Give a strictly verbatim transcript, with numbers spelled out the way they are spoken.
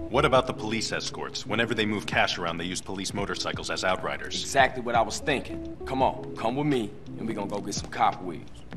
What about the police escorts? Whenever they move cash around, they use police motorcycles as outriders. Exactly what I was thinking. Come on, come with me, and we gonna go get some cop wheels.